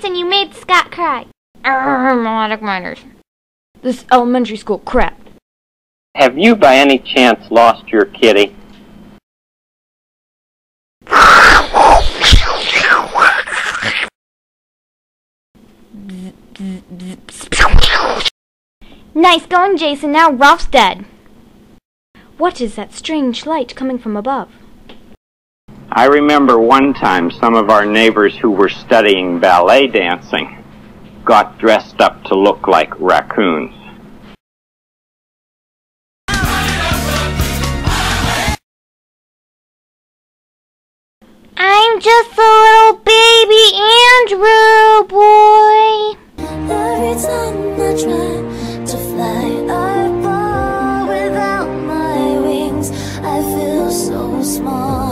Jason, you made Scott cry. Melodic minors. This elementary school crap. Have you by any chance lost your kitty? Nice going, Jason. Now Ralph's dead. What is that strange light coming from above? I remember one time some of our neighbors who were studying ballet dancing got dressed up to look like raccoons. I'm just a little baby Andrew boy. Every time I try to fly, I fall without my wings. I feel so small.